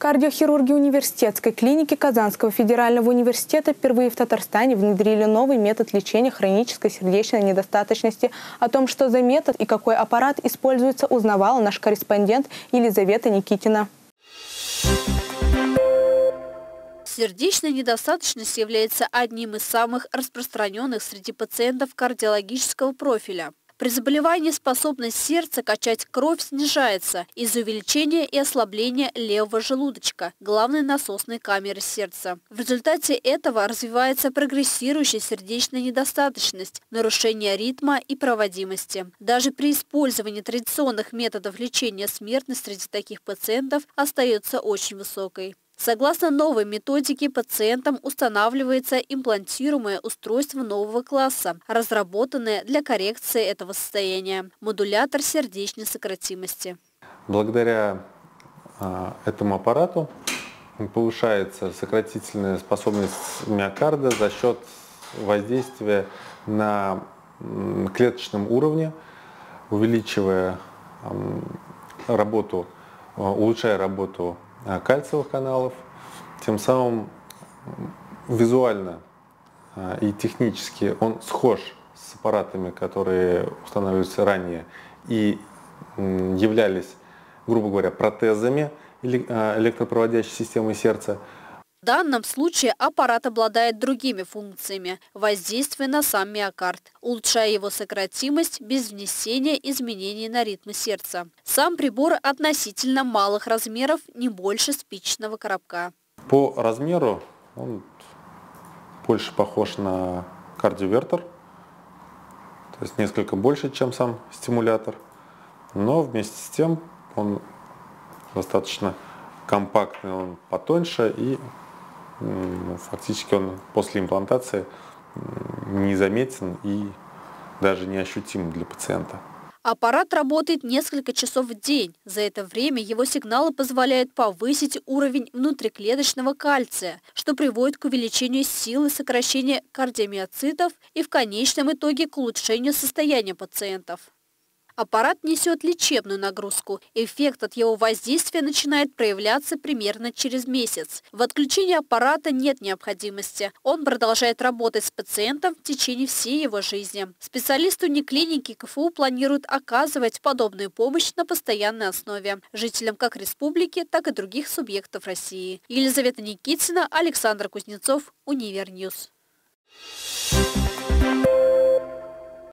Кардиохирурги университетской клиники Казанского федерального университета впервые в Татарстане внедрили новый метод лечения хронической сердечной недостаточности. О том, что за метод и какой аппарат используется, узнавала наш корреспондент Елизавета Никитина. Сердечная недостаточность является одним из самых распространенных среди пациентов кардиологического профиля. При заболевании способность сердца качать кровь снижается из-за увеличения и ослабления левого желудочка, главной насосной камеры сердца. В результате этого развивается прогрессирующая сердечная недостаточность, нарушение ритма и проводимости. Даже при использовании традиционных методов лечения смертность среди таких пациентов остается очень высокой. Согласно новой методике, пациентам устанавливается имплантируемое устройство нового класса, разработанное для коррекции этого состояния – модулятор сердечной сократимости. Благодаря этому аппарату повышается сократительная способность миокарда за счет воздействия на клеточном уровне, увеличивая работу, улучшая работу кальциевых каналов, тем самым визуально и технически он схож с аппаратами, которые устанавливаются ранее и являлись, грубо говоря, протезами электропроводящей системы сердца. В данном случае аппарат обладает другими функциями – воздействие на сам миокард, улучшая его сократимость без внесения изменений на ритм сердца. Сам прибор относительно малых размеров, не больше спичечного коробка. По размеру он больше похож на кардиовертер, то есть несколько больше, чем сам стимулятор, но вместе с тем он достаточно компактный, он потоньше и фактически он после имплантации незаметен и даже неощутим для пациента. Аппарат работает несколько часов в день. За это время его сигналы позволяют повысить уровень внутриклеточного кальция, что приводит к увеличению силы сокращения кардиомиоцитов и в конечном итоге к улучшению состояния пациентов. Аппарат несет лечебную нагрузку. Эффект от его воздействия начинает проявляться примерно через месяц. В отключении аппарата нет необходимости. Он продолжает работать с пациентом в течение всей его жизни. Специалисты униклиники КФУ планируют оказывать подобную помощь на постоянной основе жителям как республики, так и других субъектов России. Елизавета Никитина, Александр Кузнецов, Универньюз.